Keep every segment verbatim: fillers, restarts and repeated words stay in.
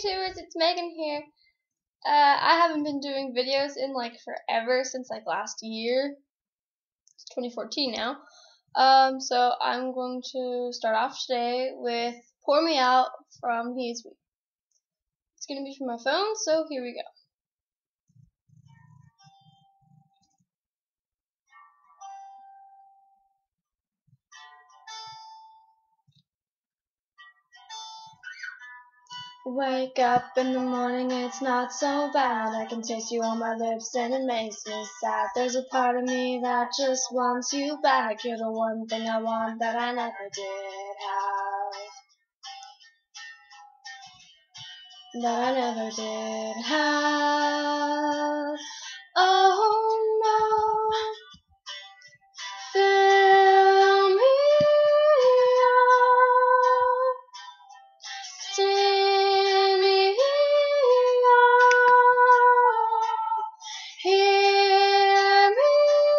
YouTubers, it's Megan here. Uh, I haven't been doing videos in like forever, since like last year. It's twenty fourteen now. Um, so I'm going to start off today with Pour Me Out from He Is Weak. It's going to be from my phone, so here we go. Wake up in the morning, it's not so bad. I can taste you on my lips and it makes me sad. There's a part of me that just wants you back. You're the one thing I want that I never did have. That I never did have. Oh no. Fill me up. Sing me up. Hear me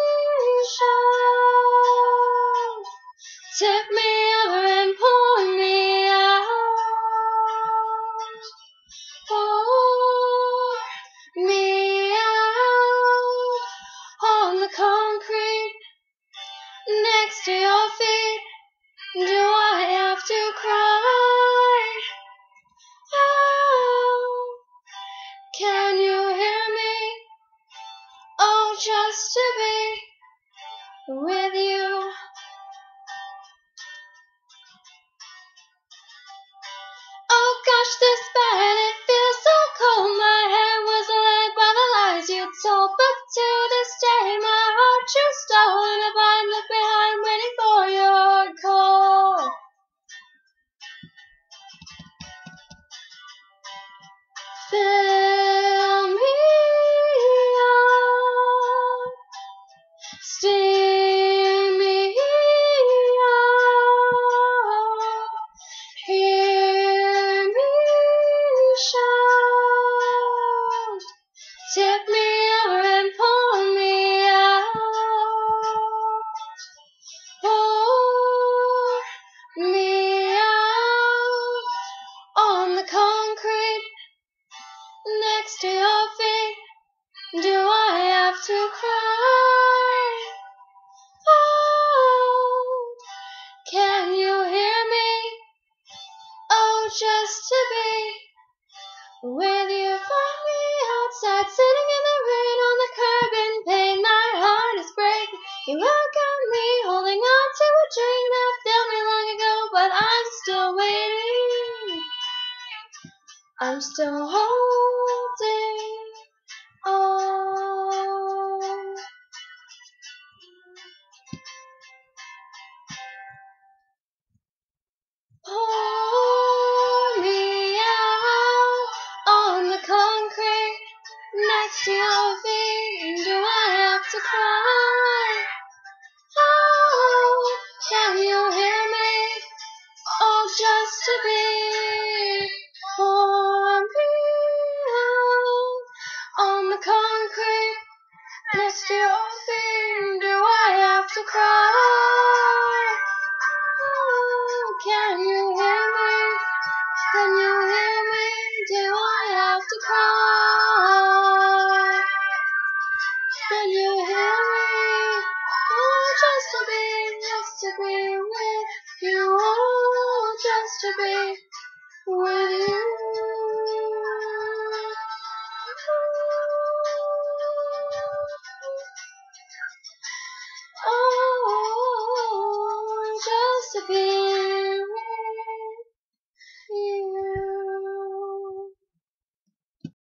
shout. Tip me over and pour me out. Pour me out on the concrete next to your feet. Do I have to cry? Oh, can you hear me? Oh, just to be with you. Oh gosh, this bad, it feels so cold. My head was led by the lies you told, but to this day my heart you stole, and if I look behind waiting for your call. Fill me up, sting me up, hear me shout, tip me over and pour me out, pour me out on the concrete next to your feet. Do I have to cry? Oh, can you hear me? Oh, just to be with you. Find me outside, sitting in the rain on the curb in pain. My heart is breaking. You look at me, holding on to a dream that filled me long ago, but I'm still waiting. I'm still holding on. Pour me out on the concrete next to your feet. Do I have to cry? Oh, can you hear me? Oh, just to be. Pour me out on the concrete next to your feet. Do I have to cry? Oh, can you hear me? Can you hear me? Do I have to cry? Can you hear me? Oh, just to be, just to be with you. Oh, just to be with you.